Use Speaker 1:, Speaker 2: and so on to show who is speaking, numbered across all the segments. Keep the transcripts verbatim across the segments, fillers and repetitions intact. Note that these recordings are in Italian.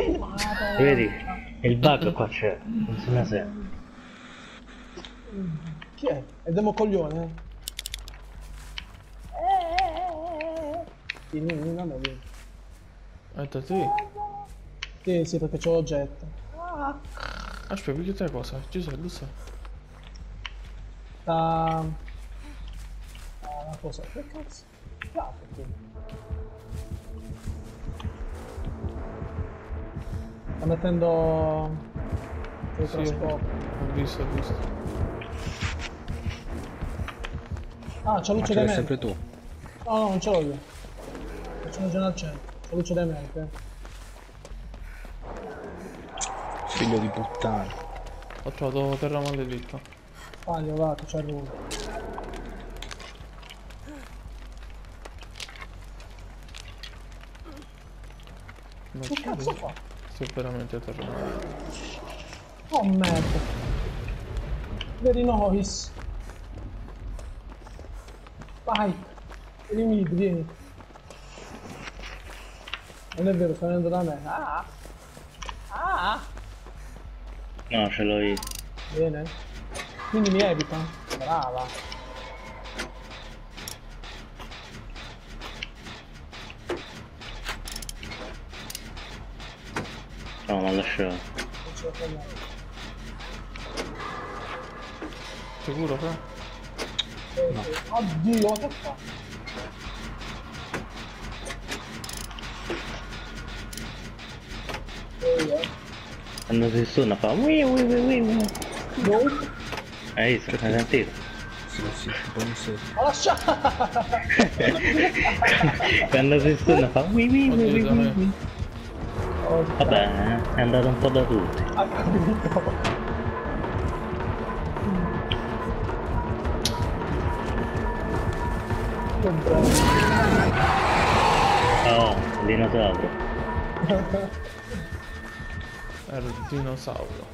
Speaker 1: Vedi? E il bug qua c'è, non se ne sente.
Speaker 2: Chi è? È Democoglione? Vieni, vieni, non vieni.
Speaker 3: Aspetta, sì.
Speaker 2: Sì, sì, perché c'ho l'oggetto.
Speaker 3: Aspetta, perché te cosa? Ci sei, lo sai.
Speaker 2: Sta... Ah, cosa? Che cazzo? Ah, perché? Sta mettendo... il
Speaker 3: Sì,
Speaker 2: trasporto.
Speaker 3: ho visto, ho visto.
Speaker 2: Ah, c'è
Speaker 4: Ma
Speaker 2: luce
Speaker 4: ce l'hai
Speaker 2: demente.
Speaker 4: sempre tu.
Speaker 2: No, no, non ce l'ho io. Facciamo già al centro. C'è luce demente.
Speaker 4: Figlio di puttana.
Speaker 3: Ho trovato terra maledetta.
Speaker 2: Taglio, va, che c'è il ruolo.
Speaker 3: Ma
Speaker 2: Che cazzo fa?
Speaker 3: sto veramente terra maledetta.
Speaker 2: Oh merda. Very noise. Vai. Vieni mid, vieni. Non è vero, sta venendo da me. Ah. Ah.
Speaker 1: No, ce l'ho io.
Speaker 2: Bene. Quindi mi evita. Brava.
Speaker 1: No, ma lascia.
Speaker 2: Non ce la facciamo.
Speaker 3: Sicuro, fra?
Speaker 2: No. Oddio, che fa?
Speaker 1: Quando si stunna fa ui ui ui ui ui.
Speaker 2: No.
Speaker 1: Hai visto? Hai sentito?
Speaker 4: Sì, sì, buonasera.
Speaker 2: Ma lascia!
Speaker 1: Quando si stunna fa ui ui ui ui
Speaker 3: Oddio, da
Speaker 1: ui.
Speaker 3: me.
Speaker 1: ui. Vabbè, è andato un po' da tutti.
Speaker 2: Ha capito. Che bravo.
Speaker 1: Oh, il dinosauro.
Speaker 3: Era il dinosauro.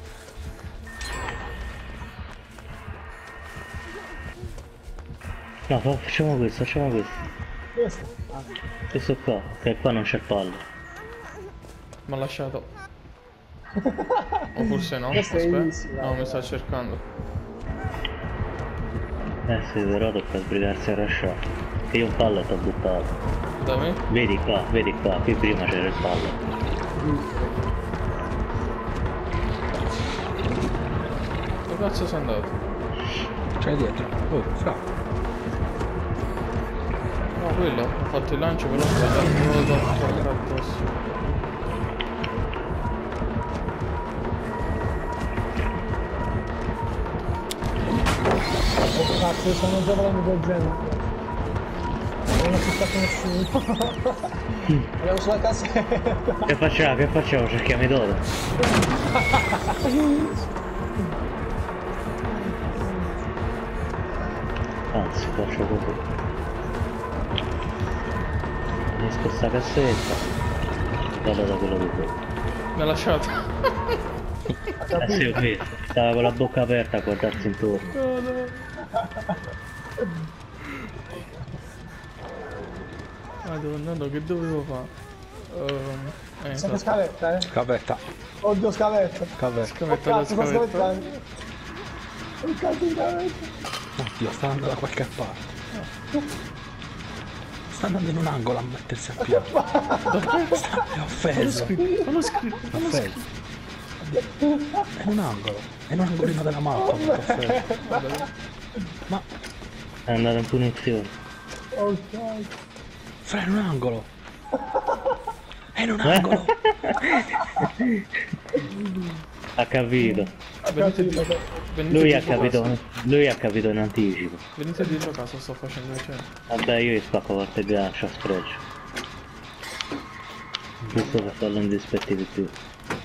Speaker 1: No, fa- facciamo questo, facciamo questo.
Speaker 2: Questo? Ah.
Speaker 1: Questo qua, che qua non c'è palle.
Speaker 3: Mi ha lasciato. O forse no?
Speaker 2: Questo è
Speaker 3: Aspetta.
Speaker 2: easy,
Speaker 3: No,
Speaker 2: dai.
Speaker 3: mi sta cercando.
Speaker 1: Eh sì, però tocca sbrigarsi a lasciare. Che io un pallet ho buttato.
Speaker 3: Da me?
Speaker 1: Vedi qua, vedi qua, qui prima c'era il pallet.
Speaker 3: Dove cazzo sei andato?
Speaker 4: C'è dietro. Oh, fra.
Speaker 3: No, quello. Ho fatto il lancio, però ho sbagliato. Non lo so, mi addosso.
Speaker 2: Oh cazzo, stanno già volando del genere. Non ho acquistato nessuno. Andiamo sulla cassetta.
Speaker 1: Che facciamo? Che facciamo? Cerchiamo i dodo. Anzi, faccio così. Mi sposta la cassetta. Vado da quello di qui.
Speaker 3: Mi ha lasciato.
Speaker 1: Eh sì, ho visto. Stava con la bocca aperta a guardarsi intorno.
Speaker 3: No, no. Madonna, no, che dovevo fare? Um, eh,
Speaker 2: Sempre
Speaker 3: esatto.
Speaker 2: scaletta, eh.
Speaker 4: Scavetta.
Speaker 2: Oddio, scaletta.
Speaker 4: Scavetta.
Speaker 3: Scavetta
Speaker 2: Oh,
Speaker 3: la
Speaker 2: cazzo, sta
Speaker 3: scavetta.
Speaker 2: scavettando. Oh cazzo, scaletta.
Speaker 4: Oddio, sta andando da qualche parte. Sta andando in un angolo a mettersi a piano. Sta... È offeso.
Speaker 3: Non l'ho scritto, non l'ho
Speaker 4: Offeso.
Speaker 3: scritto.
Speaker 4: È in un angolo. È in un angolino della mappa. Offeso. Ma...
Speaker 1: È andato in punizione.
Speaker 2: Oh cazzo.
Speaker 4: Fra, è in un angolo. È in un angolo.
Speaker 1: Ha capito.
Speaker 3: Venite, di... venite
Speaker 1: Lui ha
Speaker 3: dietro
Speaker 1: capito.
Speaker 3: casa.
Speaker 1: Lui ha capito in anticipo.
Speaker 3: Venite dietro casa, sto facendo il centro.
Speaker 1: Vabbè, io gli spacco qualche gancio a sfregio. Giusto per farlo indispetti di più.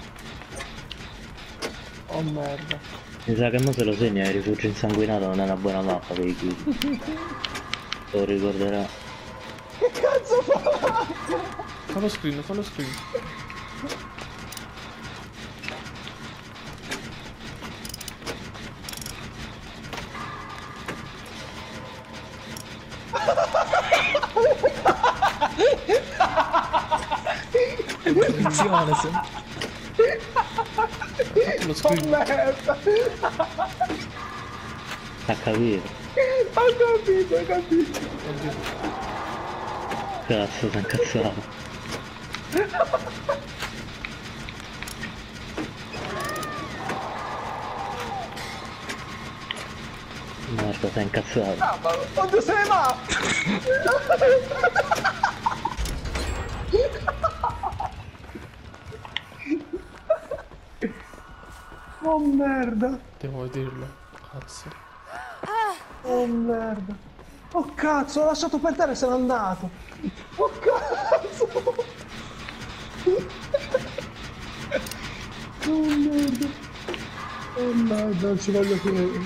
Speaker 2: Oh merda.
Speaker 1: Mi sa che mo se lo segna il rifugio insanguinato non è una buona mappa per i kill. Lo ricorderà.
Speaker 2: Che cazzo fa?
Speaker 3: Fallo screen, fallo screen.
Speaker 4: È benedizione, se...
Speaker 3: Lo
Speaker 2: Oh
Speaker 3: screen.
Speaker 2: merda!
Speaker 1: Ha capito?
Speaker 2: Ho capito, ho capito!
Speaker 3: Oddio.
Speaker 1: Cazzo, si è incazzato. Merda, si è incazzato.
Speaker 2: Cavolo! Oddio, se ne va! Oh merda!
Speaker 3: Devo dirlo. Cazzo.
Speaker 2: Oh merda! Oh cazzo, l'ho lasciato per terra e se n'è andato! Oh cazzo! Oh merda! Oh merda, non ci voglio credere!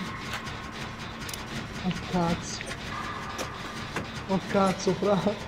Speaker 2: Oh cazzo! Oh cazzo, fra!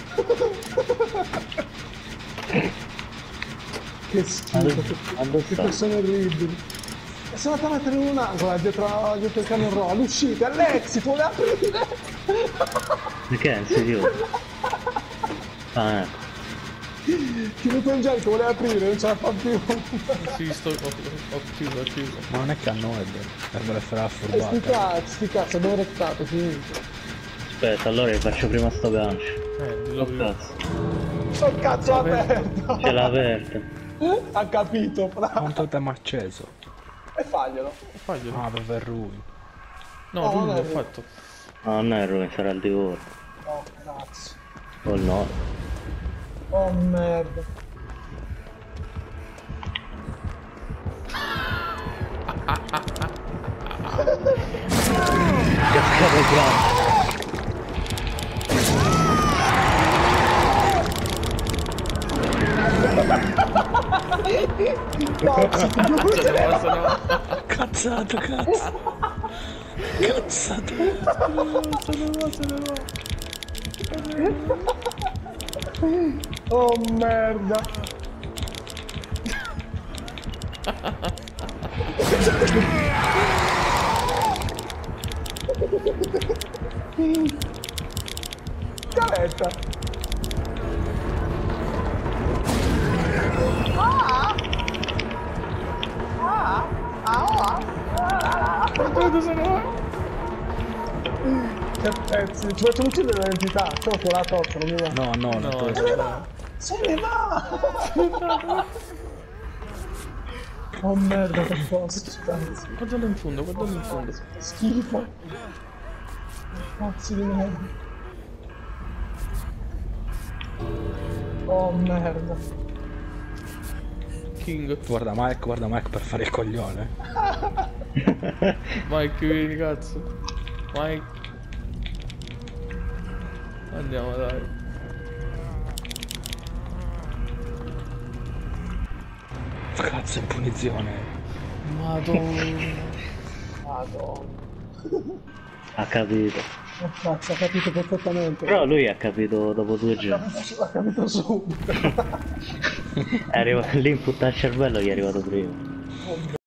Speaker 2: Che schifo!
Speaker 1: Quando
Speaker 2: Che
Speaker 1: sta?
Speaker 2: persone orribili! E sono andato a mettere in un angolo eh, dietro, dietro il camion roll, uscite, Alexi, vuole aprire!
Speaker 1: Perché è insidioso? Ah, ecco.
Speaker 2: Ti vedo Angelico, vuole aprire, non ce la fa più!
Speaker 3: Sì, sto... Ho, ho chiuso, ho chiuso.
Speaker 4: Ma non è che hanno web, per voler fare la
Speaker 2: E sti
Speaker 4: furbata.
Speaker 2: cazzi, sti cazzi, abbiamo rectato, finito!
Speaker 1: Aspetta, allora io faccio prima sto gancio.
Speaker 3: Eh, dillo
Speaker 1: Oh
Speaker 3: prima.
Speaker 1: cazzo,
Speaker 2: Oh cazzo, ha aperto!
Speaker 1: ce l'ha aperta.
Speaker 2: Ha capito, fra!
Speaker 4: Un totem acceso.
Speaker 2: E faglielo!
Speaker 3: Faglielo.
Speaker 4: Ah, per lui.
Speaker 3: No,
Speaker 2: Oh,
Speaker 3: lui non l'ho
Speaker 2: vabbè.
Speaker 3: fatto.
Speaker 1: No, non è Ruin, sarà il divoro.
Speaker 2: Oh cazzo!
Speaker 1: O no.
Speaker 2: Oh merda!
Speaker 1: Cascata grande.
Speaker 2: Cazzo, ti giuro!
Speaker 3: Se ne va, se ne va.
Speaker 4: Cazzato, cazzo. Cazzato.
Speaker 3: Se ne va, se ne va.
Speaker 2: Oh merda! Scaletta!
Speaker 3: Guarda, se ne va.
Speaker 2: Che pezzi! Ci facciamo uccidere l'entità! Sono con la torcia, non mi va!
Speaker 4: No, no, no.
Speaker 3: No,
Speaker 4: tu-
Speaker 3: se ne va.
Speaker 2: Se ne va! Oh merda, che posto, cazzo!
Speaker 3: Guardalo in fondo, guardalo in fondo.
Speaker 2: Schifo! Cazzo di merda! Oh merda!
Speaker 3: King.
Speaker 4: Guarda Mike, guarda Mike per fare il coglione.
Speaker 3: Mike, vieni, cazzo. Mike. Andiamo, dai.
Speaker 4: Cazzo, è punizione.
Speaker 3: Madonna.
Speaker 2: Madonna!
Speaker 1: Ha capito.
Speaker 2: Oh cazzo, ha capito perfettamente!
Speaker 1: Però lui ha capito dopo due giorni.
Speaker 2: Ha capito subito!
Speaker 1: È arrivato l'input al cervello gli è arrivato prima.
Speaker 2: Oh